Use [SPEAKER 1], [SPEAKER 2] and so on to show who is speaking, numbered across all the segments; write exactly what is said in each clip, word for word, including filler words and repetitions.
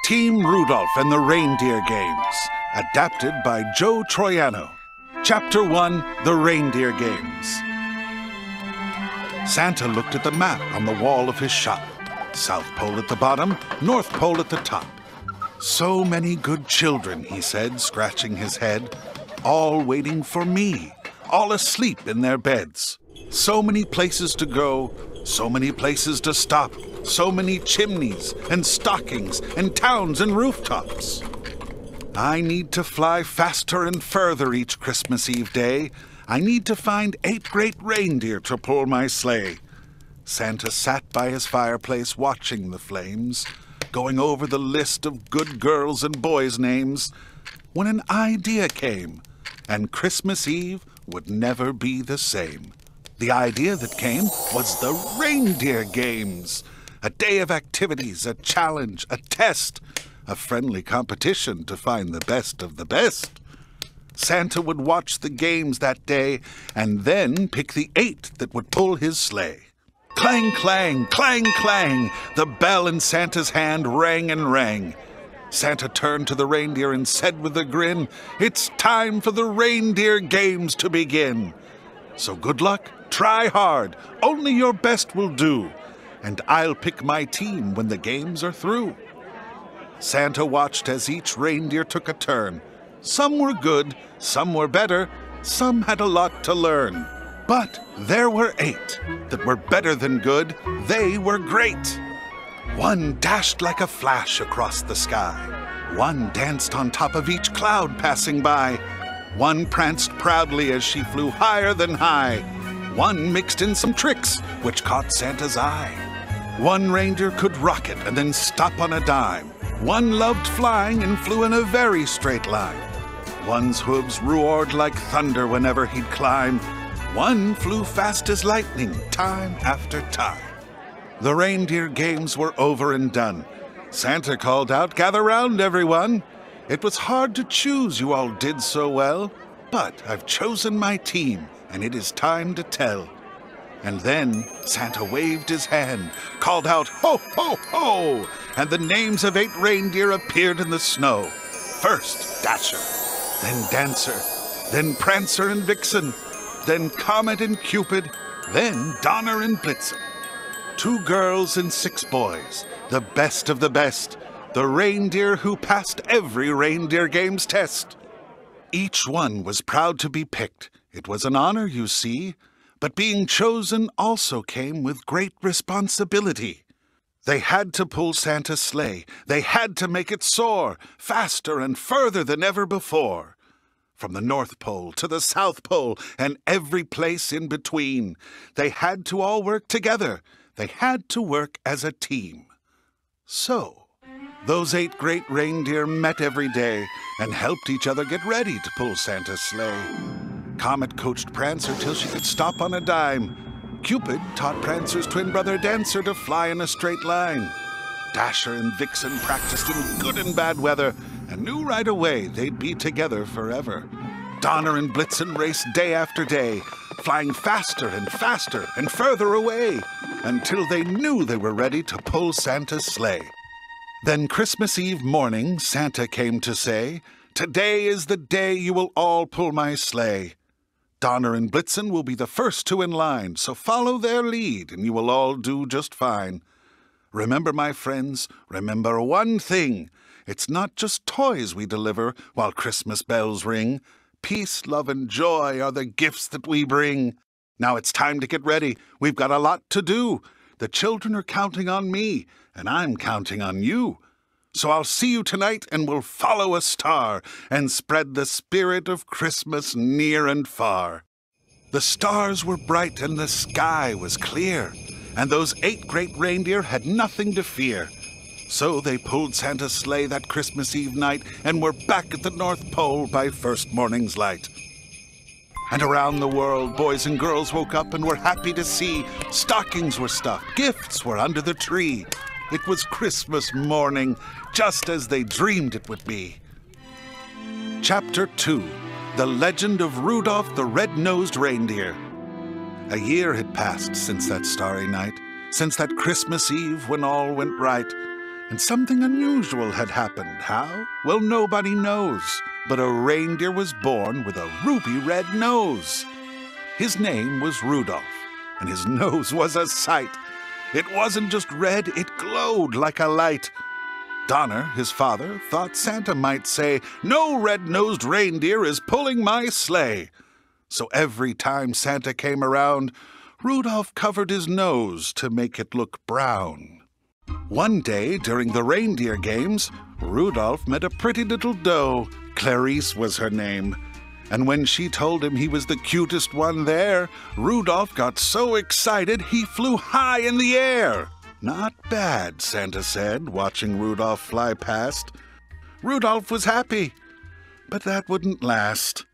[SPEAKER 1] Team Rudolph and the Reindeer Games, adapted by Joe Troiano. Chapter one, The Reindeer Games. Santa looked at the map on the wall of his shop. South Pole at the bottom, North Pole at the top. So many good children, he said, scratching his head, all waiting for me, all asleep in their beds. So many places to go, so many places to stop, so many chimneys and stockings and towns and rooftops. I need to fly faster and further each Christmas Eve day. I need to find eight great reindeer to pull my sleigh. Santa sat by his fireplace watching the flames, going over the list of good girls' and boys' names, when an idea came, and Christmas Eve would never be the same. The idea that came was the Reindeer Games, a day of activities, a challenge, a test, a friendly competition to find the best of the best. Santa would watch the games that day and then pick the eight that would pull his sleigh. Clang, clang, clang, clang, the bell in Santa's hand rang and rang. Santa turned to the reindeer and said with a grin, "It's time for the Reindeer Games to begin. So good luck, try hard, only your best will do, and I'll pick my team when the games are through." Santa watched as each reindeer took a turn. Some were good, some were better, some had a lot to learn. But there were eight that were better than good. They were great. One dashed like a flash across the sky. One danced on top of each cloud passing by. One pranced proudly as she flew higher than high. One mixed in some tricks which caught Santa's eye. One reindeer could rocket and then stop on a dime. One loved flying and flew in a very straight line. One's hooves roared like thunder whenever he'd climb. One flew fast as lightning, time after time. The Reindeer Games were over and done. Santa called out, "Gather round, everyone. It was hard to choose, you all did so well. But I've chosen my team, and it is time to tell." And then Santa waved his hand, called out, "Ho, ho, ho!" And the names of eight reindeer appeared in the snow. First, Dasher, then Dancer, then Prancer and Vixen, then Comet and Cupid, then Donner and Blitzen. Two girls and six boys, the best of the best, the reindeer who passed every Reindeer Games test. Each one was proud to be picked. It was an honor, you see, but being chosen also came with great responsibility. They had to pull Santa's sleigh. They had to make it soar, faster and further than ever before. From the North Pole to the South Pole and every place in between, they had to all work together. They had to work as a team. So, those eight great reindeer met every day and helped each other get ready to pull Santa's sleigh. Comet coached Prancer till she could stop on a dime. Cupid taught Prancer's twin brother Dancer to fly in a straight line. Dasher and Vixen practiced in good and bad weather and knew right away they'd be together forever. Donner and Blitzen raced day after day, flying faster and faster and further away, until they knew they were ready to pull Santa's sleigh. Then Christmas Eve morning, Santa came to say, "Today is the day you will all pull my sleigh. Donner and Blitzen will be the first two in line, so follow their lead, and you will all do just fine. Remember, my friends, remember one thing. It's not just toys we deliver while Christmas bells ring. Peace, love, and joy are the gifts that we bring. Now it's time to get ready. We've got a lot to do. The children are counting on me, and I'm counting on you. So I'll see you tonight, and we'll follow a star and spread the spirit of Christmas near and far." The stars were bright and the sky was clear, and those eight great reindeer had nothing to fear. So they pulled Santa's sleigh that Christmas Eve night and were back at the North Pole by first morning's light. And around the world, boys and girls woke up and were happy to see stockings were stuffed, gifts were under the tree. It was Christmas morning, just as they dreamed it would be. Chapter two, The Legend of Rudolph the Red-Nosed Reindeer. A year had passed since that starry night, since that Christmas Eve when all went right, And something unusual had happened. How? Well, nobody knows. But a reindeer was born with a ruby red nose. His name was Rudolph, and his nose was a sight. It wasn't just red, it glowed like a light. Donner, his father, thought Santa might say, "No red-nosed reindeer is pulling my sleigh." So every time Santa came around, Rudolph covered his nose to make it look brown. One day, during the reindeer games, Rudolph met a pretty little doe. Clarice was her name. And when she told him he was the cutest one there, Rudolph got so excited he flew high in the air. Not bad, Santa said, watching Rudolph fly past. Rudolph was happy, but that wouldn't last.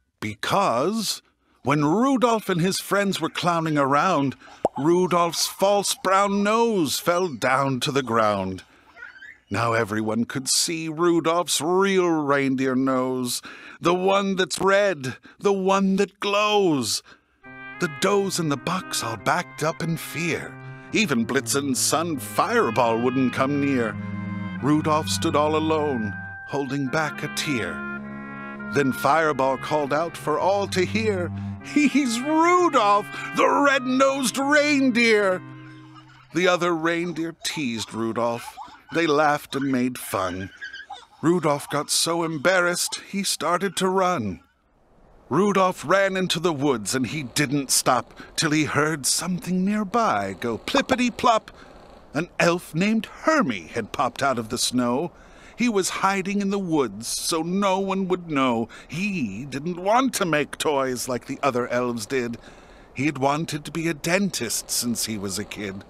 [SPEAKER 1] Because when Rudolph and his friends were clowning around, Rudolph's false brown nose fell down to the ground. Now everyone could see Rudolph's real reindeer nose, the one that's red, the one that glows. The does and the bucks all backed up in fear. Even Blitzen's son Fireball wouldn't come near. Rudolph stood all alone, holding back a tear. Then Fireball called out for all to hear, "He's Rudolph, the red-nosed reindeer!" The other reindeer teased Rudolph. They laughed and made fun. Rudolph got so embarrassed, he started to run. Rudolph ran into the woods, and he didn't stop till he heard something nearby go plippity-plop. An elf named Hermie had popped out of the snow. He was hiding in the woods so no one would know. He didn't want to make toys like the other elves did. He had wanted to be a dentist since he was a kid.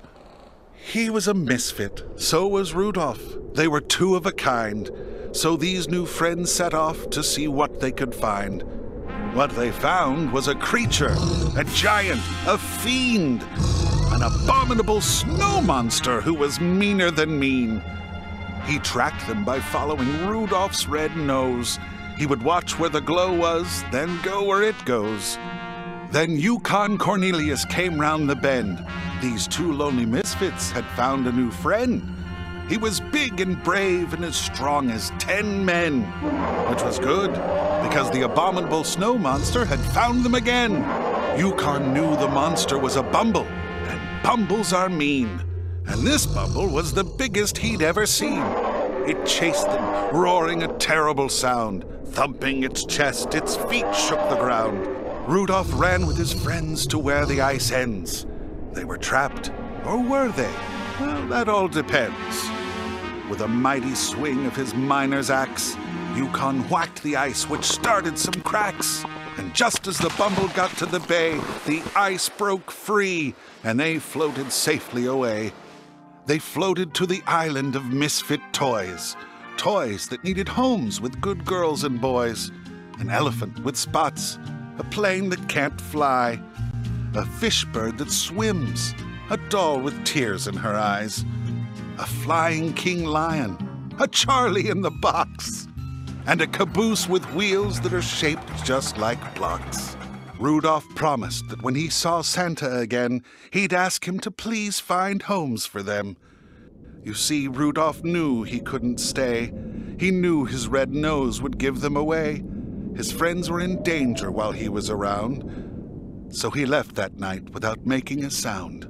[SPEAKER 1] He was a misfit, so was Rudolph. They were two of a kind, so these new friends set off to see what they could find. What they found was a creature, a giant, a fiend, an abominable snow monster who was meaner than mean. He tracked them by following Rudolph's red nose. He would watch where the glow was, then go where it goes. Then Yukon Cornelius came round the bend. These two lonely misfits had found a new friend. He was big and brave and as strong as ten men, which was good, because the abominable snow monster had found them again. Yukon knew the monster was a bumble, and bumbles are mean. And this bumble was the biggest he'd ever seen. It chased them, roaring a terrible sound. Thumping its chest, its feet shook the ground. Rudolph ran with his friends to where the ice ends. They were trapped, or were they? Well, that all depends. With a mighty swing of his miner's axe, Yukon whacked the ice, which started some cracks. And just as the bumble got to the bay, the ice broke free, and they floated safely away. They floated to the island of misfit toys. Toys that needed homes with good girls and boys. An elephant with spots, a plane that can't fly, a fish bird that swims, a doll with tears in her eyes, a flying king lion, a Charlie in the box, and a caboose with wheels that are shaped just like blocks. Rudolph promised that when he saw Santa again, he'd ask him to please find homes for them. You see, Rudolph knew he couldn't stay. He knew his red nose would give them away. His friends were in danger while he was around, so he left that night without making a sound.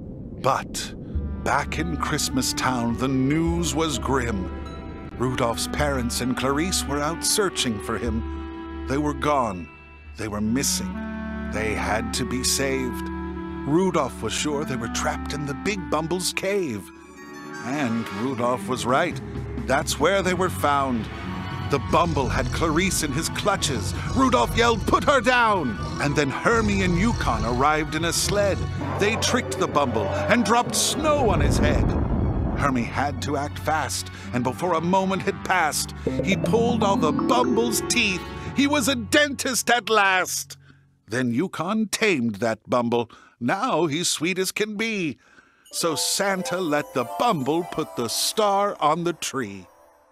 [SPEAKER 1] But back in Christmas Town, the news was grim. Rudolph's parents and Clarice were out searching for him. They were gone. They were missing. They had to be saved. Rudolph was sure they were trapped in the Big Bumble's cave. And Rudolph was right. That's where they were found. The bumble had Clarice in his clutches. Rudolph yelled, "Put her down!" And then Hermie and Yukon arrived in a sled. They tricked the bumble and dropped snow on his head. Hermie had to act fast, and before a moment had passed, he pulled all the bumble's teeth. He was a dentist at last. Then Yukon tamed that bumble. Now he's sweet as can be. So Santa let the bumble put the star on the tree.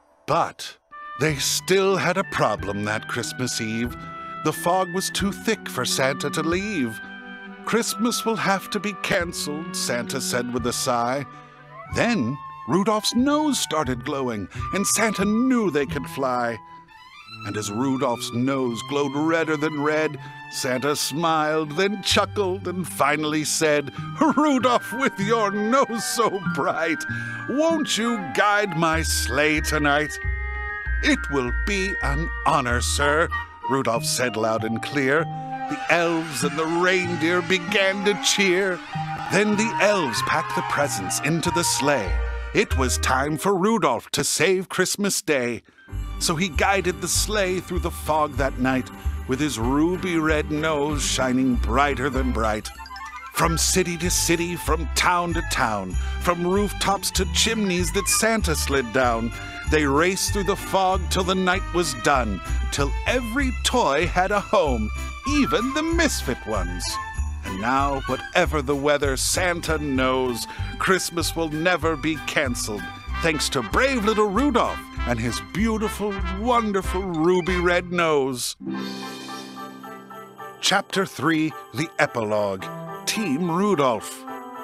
[SPEAKER 1] But they still had a problem that Christmas Eve. The fog was too thick for Santa to leave. "Christmas will have to be canceled," Santa said with a sigh. Then Rudolph's nose started glowing, and Santa knew they could fly. And as Rudolph's nose glowed redder than red, Santa smiled, then chuckled, and finally said, "Rudolph, with your nose so bright, won't you guide my sleigh tonight?" "It will be an honor, sir," Rudolph said loud and clear. The elves and the reindeer began to cheer. Then the elves packed the presents into the sleigh. It was time for Rudolph to save Christmas Day. So he guided the sleigh through the fog that night, with his ruby red nose shining brighter than bright. From city to city, from town to town, from rooftops to chimneys that Santa slid down, they raced through the fog till the night was done, till every toy had a home, even the misfit ones. And now, whatever the weather, Santa knows Christmas will never be canceled, thanks to brave little Rudolph and his beautiful, wonderful ruby red nose. Chapter three, The Epilogue, Team Rudolph.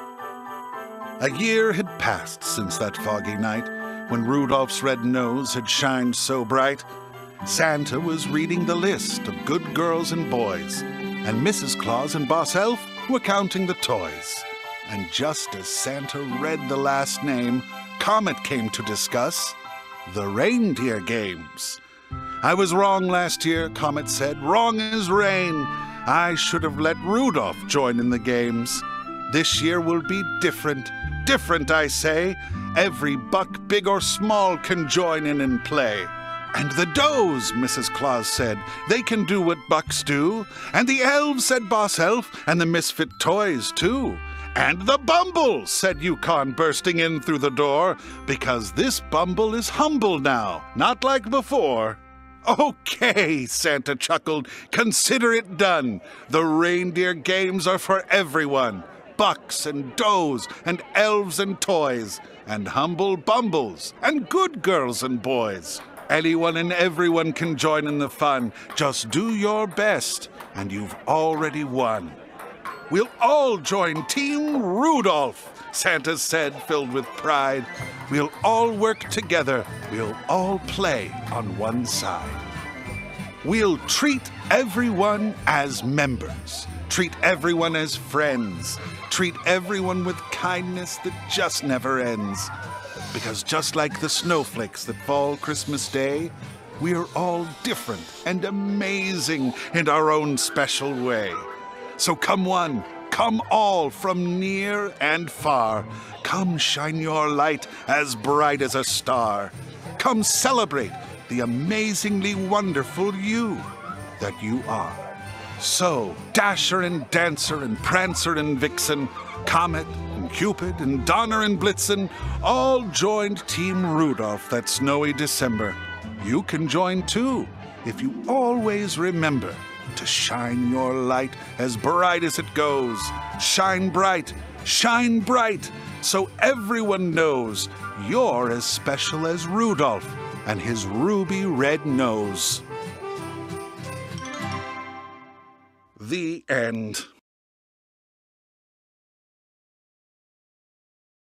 [SPEAKER 1] A year had passed since that foggy night, when Rudolph's red nose had shined so bright. Santa was reading the list of good girls and boys, and Missus Claus and Boss Elf were counting the toys. And just as Santa read the last name, Comet came to discuss the reindeer games. "I was wrong last year," Comet said, "wrong as rain. I should have let Rudolph join in the games. This year will be different, different, I say. Every buck, big or small, can join in and play." "And the does," Missus Claus said, "they can do what bucks do. And the elves," said Boss Elf, "and the misfit toys, too. And the Bumble," said Yukon, bursting in through the door, "because this Bumble is humble now, not like before." "Okay," Santa chuckled, "consider it done. The reindeer games are for everyone. Bucks and does and elves and toys, and humble bumbles and good girls and boys. Anyone and everyone can join in the fun. Just do your best, and you've already won." "We'll all join Team Rudolph," Santa said, filled with pride. "We'll all work together. We'll all play on one side. We'll treat everyone as members. Treat everyone as friends. Treat everyone with kindness that just never ends. Because just like the snowflakes that fall Christmas Day, we are all different and amazing in our own special way. So come one, come all from near and far. Come shine your light as bright as a star. Come celebrate the amazingly wonderful you that you are." So Dasher and Dancer and Prancer and Vixen, Comet and Cupid and Donner and Blitzen all joined Team Rudolph that snowy December. You can join too, if you always remember to shine your light as bright as it goes. Shine bright, shine bright, so everyone knows you're as special as Rudolph and his ruby red nose. The end.